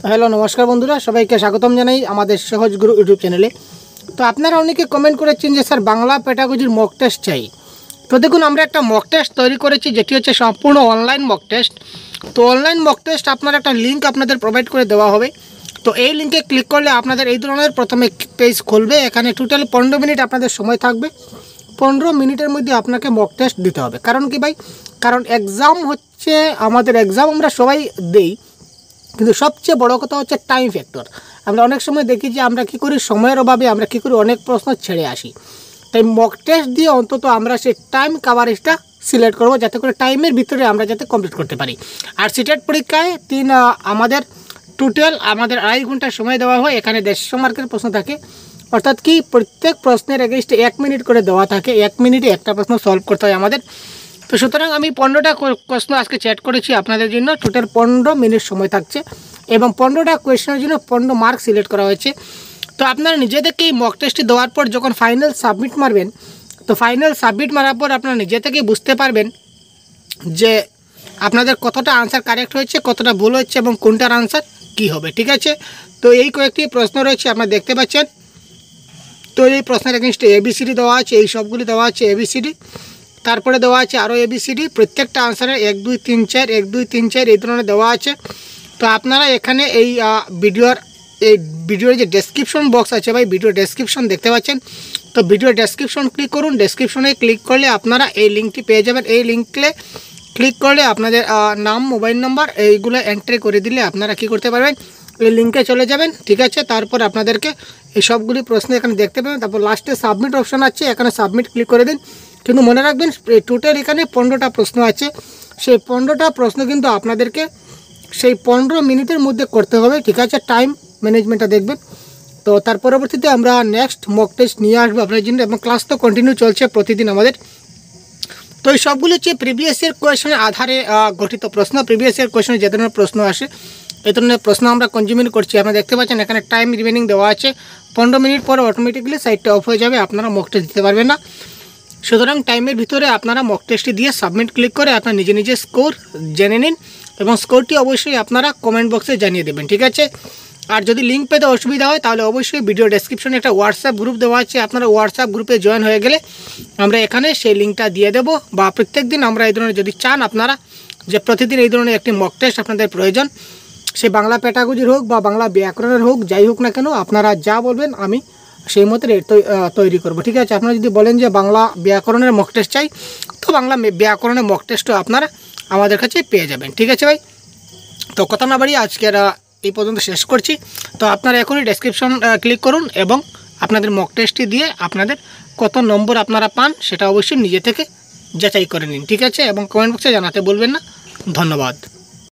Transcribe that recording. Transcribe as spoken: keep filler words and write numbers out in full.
Hello নমস্কার বন্ধুরা, সবাইকে স্বাগতম জানাই আমাদের সহজ গুরু ইউটিউব চ্যানেলে। তো আপনারা অনেকে কমেন্ট করেছেন যে স্যার বাংলা পেডাগজির মক টেস্ট চাই। তো দেখুন, আমরা একটা মক টেস্ট তৈরি করেছি যেটি হচ্ছে সম্পূর্ণ অনলাইন মক টেস্ট। তো অনলাইন মক টেস্ট আপনার একটা লিঙ্ক আপনাদের প্রোভাইড করে দেওয়া হবে। তো এই লিঙ্কে ক্লিক করলে আপনাদের এই ধরনের প্রথমে পেজ খুলবে। এখানে টোটাল পনেরো মিনিট আপনাদের সময় থাকবে। পনেরো মিনিটের মধ্যে আপনাকে মক টেস্ট দিতে হবে। কারণ কি ভাই, কারণ এক্সাম হচ্ছে আমাদের এক্সাম আমরা সবাই দেই, কিন্তু সবচেয়ে বড় কথা হচ্ছে টাইম ফ্যাক্টর। আমরা অনেক সময় দেখি যে আমরা কী করি, সময়ের অভাবে আমরা কী করি, অনেক প্রশ্ন ছেড়ে আসি। তাই মক টেস্ট দিয়ে অন্তত আমরা সেই টাইম কাভারেজটা সিলেক্ট করবো, যাতে করে টাইমের ভিতরে আমরা যাতে কমপ্লিট করতে পারি। আর সিটেট পরীক্ষায় তিন আমাদের টোটাল আমাদের আড়াই ঘন্টা সময় দেওয়া হয়। এখানে দেড়শো মার্কের প্রশ্ন থাকে, অর্থাৎ কি প্রত্যেক প্রশ্নের এগেইনস্টে এক মিনিট করে দেওয়া থাকে। এক মিনিটে একটা প্রশ্ন সলভ করতে হয় আমাদের। তো সুতরাং আমি পনেরোটা প্রশ্ন আজকে চ্যাট করেছি আপনাদের জন্য। টোটাল পনেরো মিনিট সময় থাকছে এবং পনেরোটা কোয়েশ্চেনের জন্য পনেরো মার্ক সিলেক্ট করা হয়েছে। তো আপনারা নিজেদেরকে এই মক টেস্টটি দেওয়ার পর যখন ফাইনাল সাবমিট মারবেন, তো ফাইনাল সাবমিট মারার পর আপনারা নিজে থেকেই বুঝতে পারবেন যে আপনাদের কতটা আনসার কারেক্ট হয়েছে, কতটা ভুল হচ্ছে এবং কোনটার আনসার কী হবে। ঠিক আছে, তো এই কয়েকটি প্রশ্ন রয়েছে আপনারা দেখতে পাচ্ছেন। তো এই প্রশ্নের এগেইনস্টে এবিসিডি দেওয়া আছে, এই সবগুলি দেওয়া আছে এবিসিডি। তারপরে দেওয়া আছে আরও এবিসিডি, প্রত্যেকটা আনসারে এক দুই তিন চার এক দুই তিন চার এই ধরনের দেওয়া আছে। তো আপনারা এখানে এই ভিডিওর এই ভিডিওর যে ডেসক্রিপশন বক্স আছে ভাই, ভিডিও ডেসক্রিপশন দেখতে পাচ্ছেন। তো ভিডিও ডেসক্রিপশন ক্লিক করুন। ডেসক্রিপশনে ক্লিক করলে আপনারা এই লিঙ্কটি পেয়ে যাবেন। এই লিঙ্কে ক্লিক করলে আপনাদের নাম, মোবাইল নাম্বার এইগুলো এন্ট্রি করে দিলে আপনারা কি করতে পারবেন, এই লিঙ্কে চলে যাবেন। ঠিক আছে, তারপর আপনাদেরকে এই সবগুলি প্রশ্ন এখানে দেখতে পাবেন। তারপর লাস্টে সাবমিট অপশান আছে, এখানে সাবমিট ক্লিক করে দিন। কিন্তু মনে রাখবেন, টোটাল এখানে পনেরোটা প্রশ্ন আছে। সেই পনেরোটা প্রশ্ন কিন্তু আপনাদেরকে সেই পনেরো মিনিটের মধ্যে করতে হবে। ঠিক আছে, টাইম ম্যানেজমেন্টটা দেখবেন। তো তার পরবর্তীতে আমরা নেক্সট মক টেস্ট নিয়ে আসবো আপনার জন্য, এবং ক্লাস তো কন্টিনিউ চলছে প্রতিদিন আমাদের। তো এই সবগুলো হচ্ছে প্রিভিয়াস ইয়ার কোয়েশনের আধারে গঠিত প্রশ্ন। প্রিভিয়াস ইয়ার কোয়েশনে যে ধরনের প্রশ্ন আসে এই ধরনের প্রশ্ন আমরা কনজিউমিং করছি। আপনারা দেখতে পাচ্ছেন এখানে টাইম রিমেনিং দেওয়া আছে। পনেরো মিনিট পরে অটোমেটিক্যালি সাইটটা অফ হয়ে যাবে, আপনারা মক টেস্ট দিতে পারবেন না। সুতরাং টাইমের ভিতরে আপনারা মক টেস্টটি দিয়ে সাবমিট ক্লিক করে আপনার নিজে নিজে স্কোর জেনে নিন, এবং স্কোরটি অবশ্যই আপনারা কমেন্ট বক্সে জানিয়ে দেবেন। ঠিক আছে, আর যদি লিঙ্ক পেতে অসুবিধা হয় তাহলে অবশ্যই ভিডিও ডেসক্রিপশনে একটা হোয়াটসঅ্যাপ গ্রুপ দেওয়া আছে, আপনারা হোয়াটসঅ্যাপ গ্রুপে জয়েন হয়ে গেলে আমরা এখানে সেই লিঙ্কটা দিয়ে দেবো। বা প্রত্যেক দিন আমরা এই ধরনের যদি চান আপনারা যে প্রতিদিন এই ধরনের একটি মক টেস্ট আপনাদের প্রয়োজন, সে বাংলা পেডাগজির হোক বা বাংলা ব্যাকরণের হোক, যাই হোক না কেন, আপনারা যা বলবেন আমি সেই মতো তৈরি করব। ঠিক আছে, আপনারা যদি বলেন যে বাংলা ব্যাকরণের মক টেস্ট চাই, তো বাংলা ব্যাকরণের মক টেস্টও আপনারা আমাদের কাছে পেয়ে যাবেন। ঠিক আছে ভাই, তো কথা না বাড়িয়ে আজকের এই পর্যন্ত শেষ করছি। তো আপনারা এখনই ডেসক্রিপশন ক্লিক করুন এবং আপনাদের মক টেস্টটি দিয়ে আপনাদের কত নম্বর আপনারা পান সেটা অবশ্যই নিজে থেকে যাচাই করে নিন। ঠিক আছে, এবং কমেন্ট বক্সে জানাতে বলবেন না। ধন্যবাদ।